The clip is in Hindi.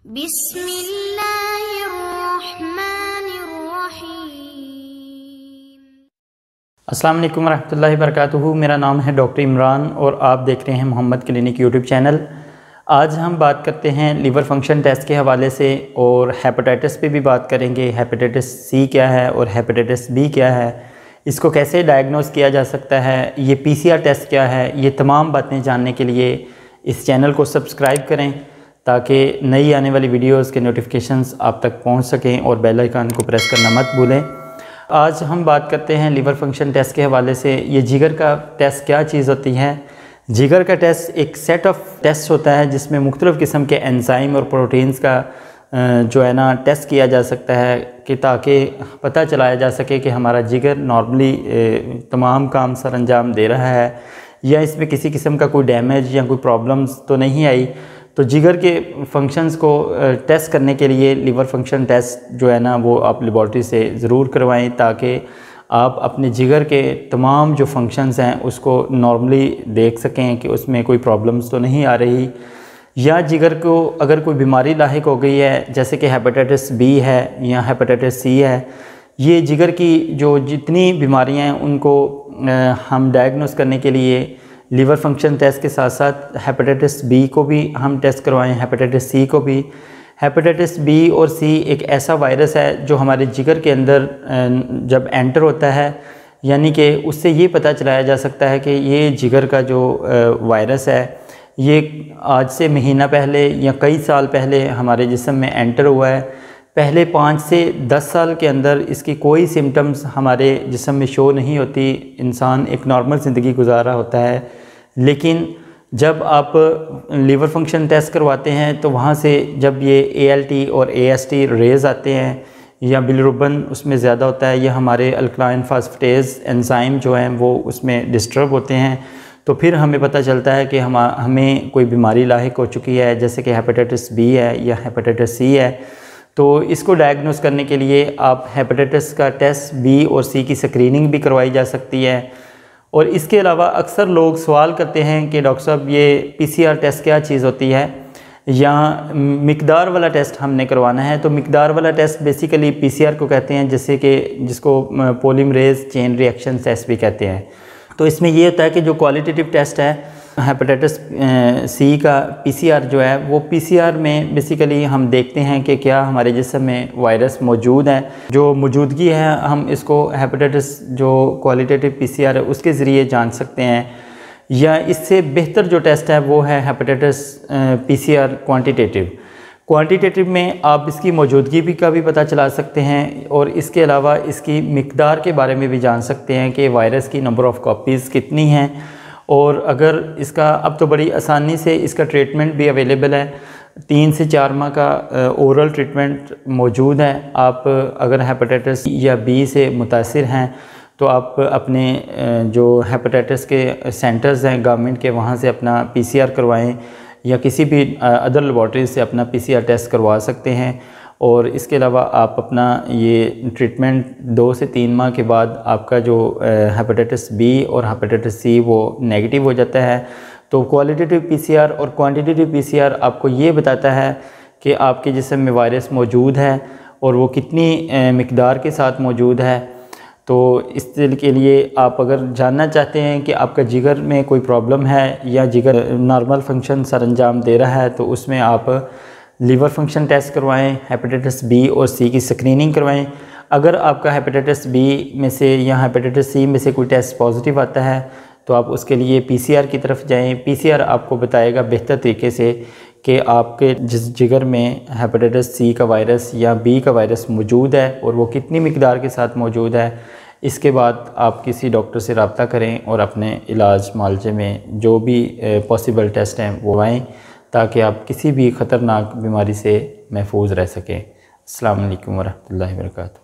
बिस्मिल्लाहिर्रहमानिर्रहीम। अस्सलाम वालेकुम रहमतुल्लाहि वबरकातुहू। मेरा नाम है डॉक्टर इमरान और आप देख रहे हैं मोहम्मद क्लिनिक यूट्यूब चैनल। आज हम बात करते हैं लीवर फंक्शन टेस्ट के हवाले से और हेपेटाइटिस पे भी बात करेंगे। हेपेटाइटिस सी क्या है और हेपेटाइटिस बी क्या है, इसको कैसे डायग्नोस किया जा सकता है, ये पीसीआर टेस्ट क्या है, ये तमाम बातें जानने के लिए इस चैनल को सब्सक्राइब करें ताकि नई आने वाली वीडियोस के नोटिफिकेशंस आप तक पहुंच सकें और बेल आइकन को प्रेस करना मत भूलें। आज हम बात करते हैं लीवर फंक्शन टेस्ट के हवाले से। ये जिगर का टेस्ट क्या चीज़ होती है? जिगर का टेस्ट एक सेट ऑफ टेस्ट होता है जिसमें मुख्तलिफ़ किस्म के एंजाइम और प्रोटीन्स का जो है ना टेस्ट किया जा सकता है कि ताकि पता चलाया जा सके कि हमारा जिगर नॉर्मली तमाम काम सर अंजाम दे रहा है या इसमें किसी किस्म का कोई डैमेज या कोई प्रॉब्लम्स तो नहीं आई। तो जिगर के फंक्शंस को टेस्ट करने के लिए लीवर फंक्शन टेस्ट जो है ना वो आप लेबॉर्ट्री से ज़रूर करवाएं ताकि आप अपने जिगर के तमाम जो फंक्शंस हैं उसको नॉर्मली देख सकें कि उसमें कोई प्रॉब्लम्स तो नहीं आ रही, या जिगर को अगर कोई बीमारी लाहिक हो गई है जैसे कि हेपेटाइटिस बी है या हेपेटाइटिस सी है। ये जिगर की जो जितनी बीमारियां हैं उनको हम डायग्नोस करने के लिए लीवर फंक्शन टेस्ट के साथ साथ हेपेटाइटिस बी को भी हम टेस्ट करवाएं, हेपेटाइटिस सी को भी। हेपेटाइटिस बी और सी एक ऐसा वायरस है जो हमारे जिगर के अंदर जब एंटर होता है, यानी कि उससे ये पता चलाया जा सकता है कि ये जिगर का जो वायरस है ये आज से महीना पहले या कई साल पहले हमारे जिस्म में एंटर हुआ है। पहले 5 से 10 साल के अंदर इसकी कोई सिम्टम्स हमारे जिस्म में शो नहीं होती, इंसान एक नॉर्मल ज़िंदगी गुजारा होता है। लेकिन जब आप लीवर फंक्शन टेस्ट करवाते हैं तो वहाँ से जब ये ALT और AST रेज़ आते हैं या बिलिरुबिन उसमें ज़्यादा होता है या हमारे अल्कलाइन फास्फेटेज एंजाइम जो हैं वो उसमें डिस्टर्ब होते हैं, तो फिर हमें पता चलता है कि हमें कोई बीमारी लाहिक हो चुकी है जैसे कि हेपेटाइटिस बी है या हेपेटाइटिस सी है। तो इसको डायग्नोस करने के लिए आप हेपेटाइटिस का टेस्ट बी और सी की स्क्रीनिंग भी करवाई जा सकती है। और इसके अलावा अक्सर लोग सवाल करते हैं कि डॉक्टर साहब ये पीसीआर टेस्ट क्या चीज़ होती है या मिकदार वाला टेस्ट हमने करवाना है। तो मिकदार वाला टेस्ट बेसिकली पीसीआर को कहते हैं, जैसे कि जिसको पॉलीमरेज चेन रिएक्शन टेस्ट भी कहते हैं। तो इसमें ये होता है कि जो क्वालिटेटिव टेस्ट है हेपेटाइटिस सी का पीसीआर जो है वो पीसीआर में बेसिकली हम देखते हैं कि क्या हमारे जिस्म में वायरस मौजूद है। जो मौजूदगी है हम इसको हेपेटाइटिस जो क्वालिटेटिव पीसीआर है उसके ज़रिए जान सकते हैं, या इससे बेहतर जो टेस्ट है वो है हेपेटाइटिस पीसीआर क्वांटिटेटिव। क्वांटिटेटिव में आप इसकी मौजूदगी भी का भी पता चला सकते हैं और इसके अलावा इसकी मिकदार के बारे में भी जान सकते हैं कि वायरस की नंबर ऑफ़ कॉपीज़ कितनी हैं। और अगर इसका अब तो बड़ी आसानी से इसका ट्रीटमेंट भी अवेलेबल है, 3 से 4 माह का ओरल ट्रीटमेंट मौजूद है। आप अगर हेपेटाइटिस या बी से मुतासिर हैं तो आप अपने जो हेपेटाइटिस के सेंटर्स हैं गवर्नमेंट के वहाँ से अपना पीसीआर करवाएं या किसी भी अदर लेबॉर्ट्री से अपना पीसीआर टेस्ट करवा सकते हैं। और इसके अलावा आप अपना ये ट्रीटमेंट 2 से 3 माह के बाद आपका जो हेपेटाइटिस बी और हेपेटाइटिस सी वो नेगेटिव हो जाता है। तो क्वालिटेटिव पीसीआर और क्वांटिटेटिव पीसीआर आपको ये बताता है कि आपके जिस्म में वायरस मौजूद है और वो कितनी मिकदार के साथ मौजूद है। तो इस के लिए आप अगर जानना चाहते हैं कि आपका जिगर में कोई प्रॉब्लम है या जिगर नॉर्मल फंक्शन सर अंजाम दे रहा है तो उसमें आप लीवर फंक्शन टेस्ट करवाएं, हेपेटाइटिस बी और सी की स्क्रीनिंग करवाएं। अगर आपका हेपेटाइटिस बी में से या हेपेटाइटिस सी में से कोई टेस्ट पॉजिटिव आता है तो आप उसके लिए पीसीआर की तरफ जाएं। पीसीआर आपको बताएगा बेहतर तरीके से कि आपके जिस जिगर में हेपेटाइटिस सी का वायरस या बी का वायरस मौजूद है और वो कितनी मिकदार के साथ मौजूद है। इसके बाद आप किसी डॉक्टर से रब्ता करें और अपने इलाज मुआलजे में जो भी पॉसिबल टेस्ट हैं वो आएँ ताकि आप किसी भी ख़तरनाक बीमारी से महफूज रह सकें। अस्सलाम वालेकुम वरहमतुल्लाहि वबरकातुहू।